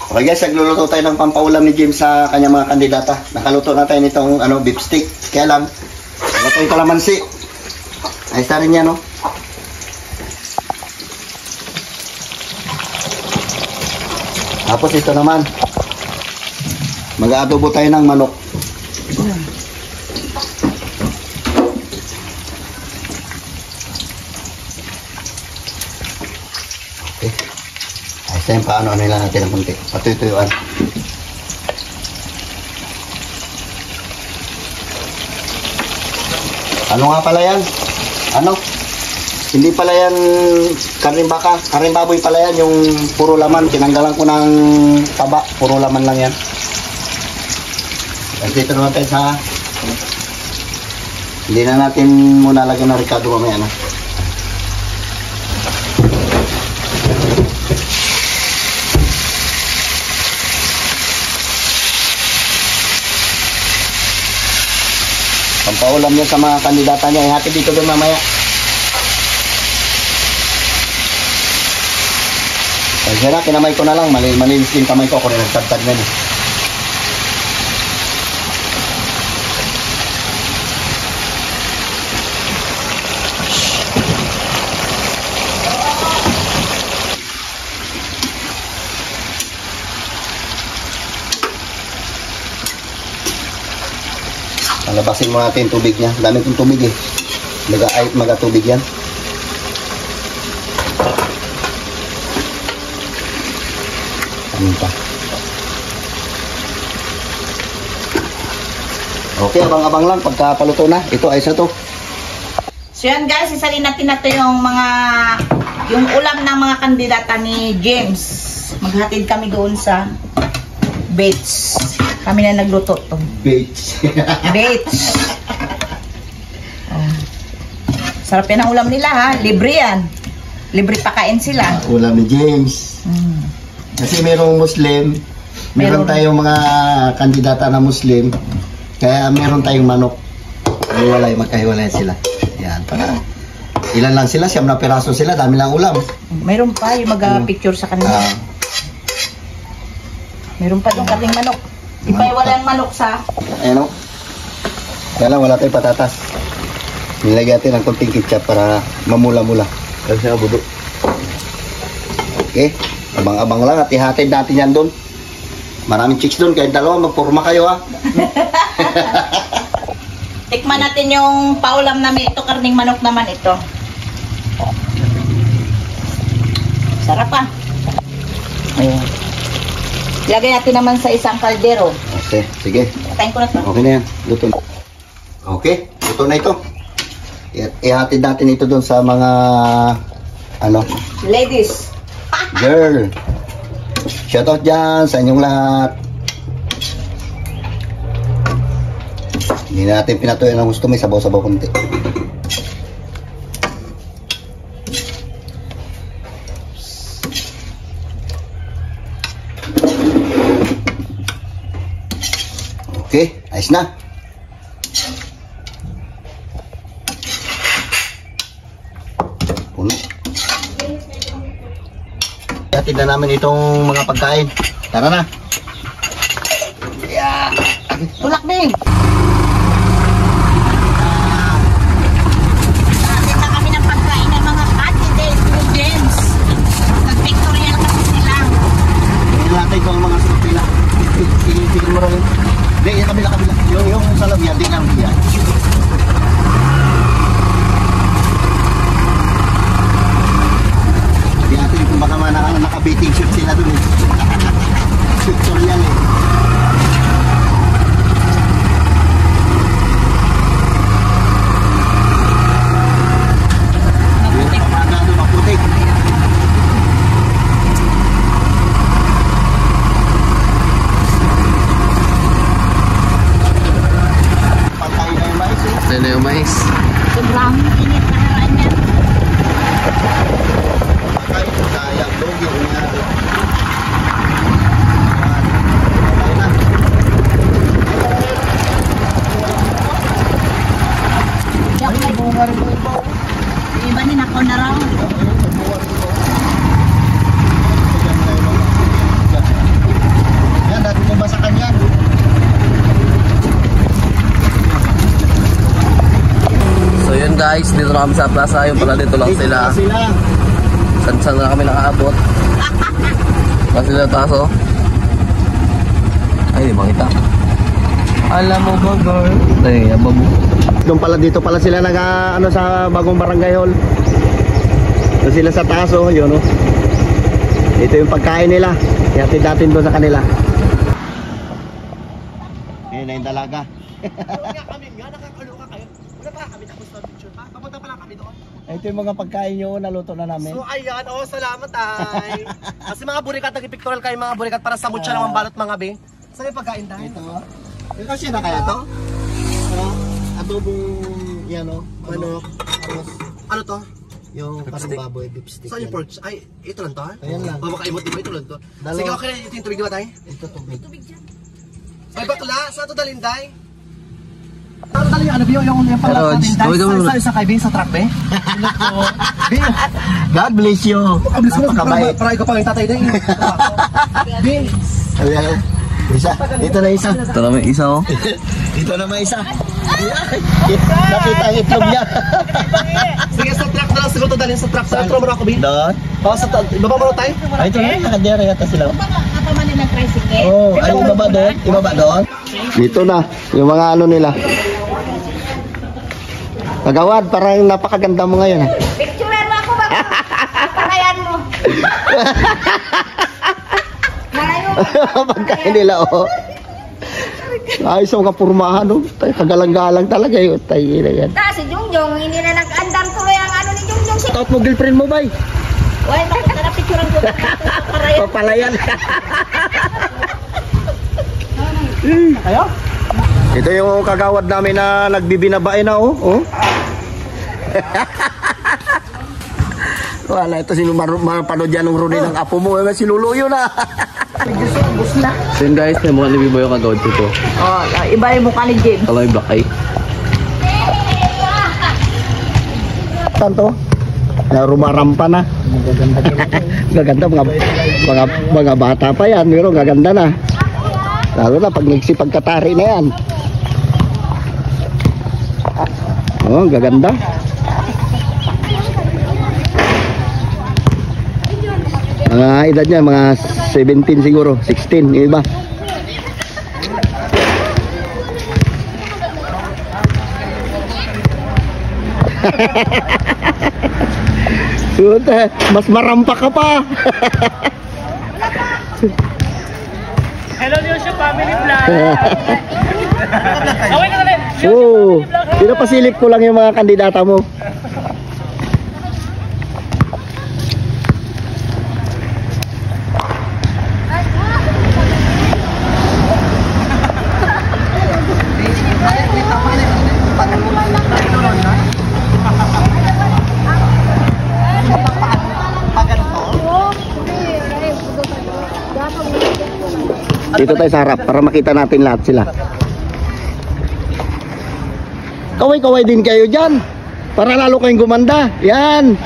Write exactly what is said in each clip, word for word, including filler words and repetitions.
Okay guys, nagluluto tayo ng pampaulam ni James sa kanyang mga kandidata. Nakaluto na tayo nitong ano, beef stick. Kaya lang, wala tayong kalamansi. Ayos na rin yan, no? Tapos ito naman, mag-aadobo tayo ng manok. Ayos na yung paano, ano lang natin ng kunti. Patuytuyuan. Ano nga pala yan? Ano? Hindi pala yan karning baka. Karning baboy pala yan. Yung puro laman. Tinanggalan ko ng taba. Puro laman lang yan. Kasi dito naman tayo sa... Hindi na natin muna lagyan ng Ricardo mamaya na. Pampaulam niya sa mga kandidata niya. Ihatid dito doon mamaya. Kasi na, kinamay ko na lang. Mali, malinis yung kamay ko. Ako rin nagsagtag na niya. Labasin mo natin yung tubig niya. Dami kong tubig eh. Maga-ayit, maga-tubig yan. Ano pa? Okay, abang-abang lang. Pagkapaluto na. Ito, ayos na to. So yan guys, isalin natin na to yung mga yung ulam ng mga kandidata ni James. Maghatid kami doon sa Bates. Kami na nagluto to. Bates. Bates. Oh. Sarap yan ang ulam nila ha. Libre yan. Libre pakain sila. Ulam ni James. Mm. Kasi merong Muslim. Meron, meron tayong mga kandidata na Muslim. Kaya meron tayong manok. Hiwalay, magkahiwalay sila. Yan. Para ilan lang sila? Siyam na piraso sila. Dami lang ulam. Meron pa yung mag-picture sa kanila. Uh, meron pa yung karning manok. Ipaiwala yung manok sa... Ayan o. Kaya lang wala tayong patatas. Nilagyan natin ng konting ketchup para mamula-mula. Kasi nga budo. Okay. Abang-abang lang at ihatid natin yan doon. Maraming chicks doon. Kahit dalawa, magpurma kayo ha. Tikman natin yung paulam namin. Ito, karning manok naman ito. Sarap pa. Ayan. Lagay natin naman sa isang kaldero. Okay, sige. Patayin ko na ito. Okay na yan. Luto na. Okay, luto na ito. Ihatid natin ito doon sa mga ano? Ladies. Girl. Shoutout dyan sa inyong lahat. Hindi natin pinatuyo ng gusto. May sabaw-sabaw kunti. Okay, ayos na. Puno. Hatid na namin itong mga pagkain. Tara na. Yeah. Tulak din. Nakita kami ng pagkain ng mga candidates ni James. Nag-pictorial kasi sila. Hindi natin ko ang mga sutila. Sige mo rin. Hindi, yung kabila-kabila. Yung, yung salabia, di nga yan. Hindi natin kung baka mga naka-bating shoot sila dun eh. Tutorial eh. Maputik. Maputik. Maputik. Ano na yung mais? Sobrang init na naman niya. Pagkain ko sayang, doon yung guys, dito na kami sa plaza. Yung pala dito lang Dito sila. na sila. San-san na kami nakaabot. Kasi sila taso. Ay, di makita. Alam mo ba, girl? Ay, ababo. Doon pala dito pala sila nag ano sa bagong barangay hall. Doon sila sa taso, yun oh. Ito yung pagkain nila. Ihatid natin doon sa kanila. Ayun na yung dalaga. kami nga, nakakaloka kayo. Wala pa kami tapos na picture pa. Papunta pa lang kami doon. Ito yung mga pagkain nyo, naluto na namin. So ayan, oh salamat ay. Kasi mga burikat, nag-pictorial kayo mga burikat para sa mutya lang ang balot mga be. Saan yung pagkain dahil? Ito. Ito kasi na kaya to? Ano? Adobong, yan o. Manok. Tapos, Ano to? yung parang stick? baboy, beef stick. Saan yung yan. pork? Ay, ito lang to ha? Ayan lang. O makaimot, di ba? Ito lang to. Dalawa. Sige, okay na. Ito yung tubig, di ba tayo? Ito tubig. Ay, bakla, saan to dalinday? Saan to dalin yung ano, Bio? Yung, yung pala Pero, dalinday? gawin ka muna. Sa isa kay Bin, sa truck, be? Ano to? Bin, God bless you. ablis mo, para, Napakabait. para ikaw pa yung tatay din. Bin, Ayan. Isa. Ito na isa. Ito na may isa oh. Ito na may isa. Nakita ang itlog niya. sige, sa truck na lang siguro to dalhin sa truck. Sa outro mo na ako, Bin. Doon. O, sa ibaba mo na tayo. Ay, ito na. Nakadiyara yata sila. Baka man ng tricycle. Oh, ay ibaba doon. Ibaba doon. Dito na. Yung mga ano nila. Kagawad, parang napakaganda mo ngayon. Picturean mo ako ba? Patayan mo. Malayo. Pagkain nila, oh. Ayos ang kapurmahan, oh. Tay, kagalang-galang talaga yun. Tay, na yan. Ta, si Jungjong, hindi na nag-andam tuloy ang ano ni Jungjong. Si... Out mo girlfriend mo, bay. Uy, naku, na picturean ko. Parayan. Papalayan. Kayo? Ito yung kagawad namin na nagbibinabae na, oh. Oh. Wala, ito sino mapanood yan ng Rudy ng apo mo. Eh, sinuluyo na. So yun guys, may mukha ni Biboy yung kagawad dito. Oh, iba yung mukha ni James. Kalau yung black eye. Tanto? Na rumarampa na. Gaganda mga mga mga bata pa yan, pero gaganda na. Lalo na pag nagsipagkatari na yan. Oh, gaganda. Mga edad niya, mga seventeen siguro, sixteen, yung iba. Suta, mas marampa ka pa. Hello, Yosho Family Vlog. Okay na namin. Oo. Pinapasilip ko lang yung mga kandidata mo. Dito tayo sa harap para makita natin lahat sila. Kaway-kaway din kayo dyan. Para lalo kayong gumanda. Yan.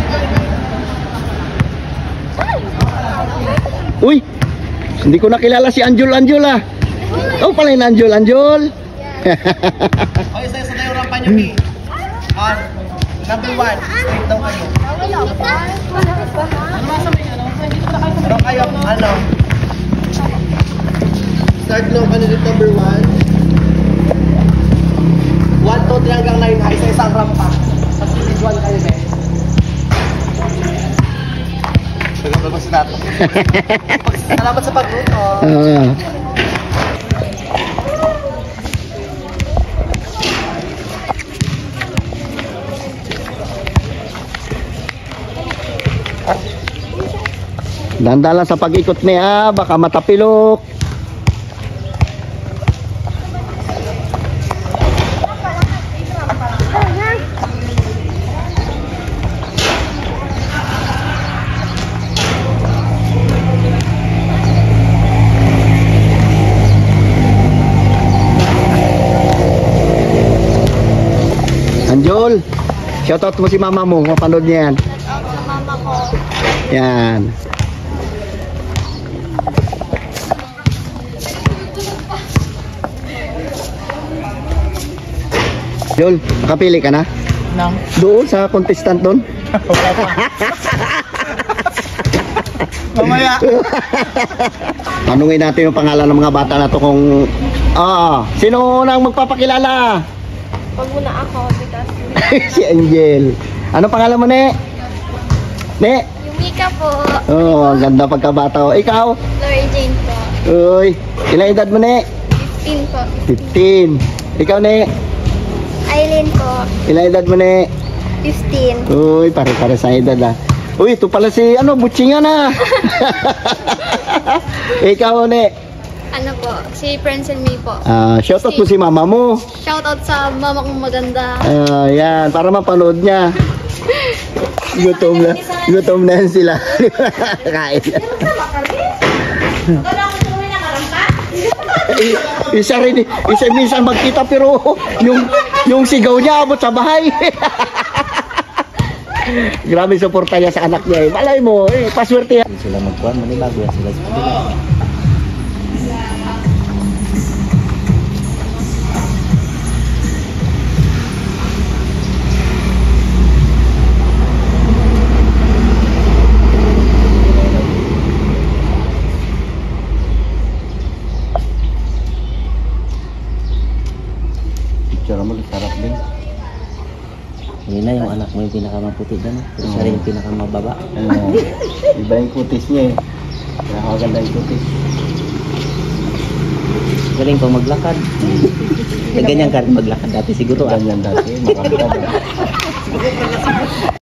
Uy, hindi ko nakilala si Anjul Anjul ah. Oh, pala yung Anjul Anjul. Okay, sa isa tayo rampa niyo, B. Ah, number one, straight daw kayo. Ano kayo, ano? Start lang ka na dito, number one. one, two, three hanggang nine high sa isang rampa. Sa stage one kayo, be. Salamat sa nato. Salamat sa pagluto. Ah. Dandala sa pag-ikot niya, baka matapilok. Anjol, shoutout mo si mama mo, mapanood niya yan. Mama ko. Yan. Jol, makapili ka na? Nang. Doon sa contestant doon? Mamaya. Tanungin natin yung pangalan ng mga bata na to kung... Ah, sino nang magpapakilala? Pag muna ako, because Si Angel. Ano pangalan mo, Ne? Ne? yung Mika po, Oh, ang ganda pagkabata. Oh. Ikaw? Lori Jane po, Uy, ilang edad mo, Ne? fifteen po, fifteen. Ikaw, Ne? Eileen po, Ilang edad mo, Ne? fifteen, Uy, pare-pare sa edad ah. Uy, ito pala si, ano, butsingan ah. Ikaw, Ne? ano po, si Prince and me po. Ah, shoutout mo si mama mo. Shoutout sa mama kong maganda. Ah, yan, para mapanood niya. Gutom na, gutom na yan sila. Kain. I- isa rin, isa minsan magkita pero yung yung sigaw niya abot sa bahay. Grabe suporta niya sa anak niya eh. Malay mo, eh, paswerte yan. Sila magkuhan, manibago yan sila sa kabila. Picture mo, sarap din. Yun na yung anak mo yung pinakamaputi doon. Pero siya rin yung pinakamababa. Ano, iba yung kutis niya eh. Kaya maganda yung kutis. Galing pa maglakad. Ganyan ka rin maglakad dati siguro. ah. Ganyan dati, makakita.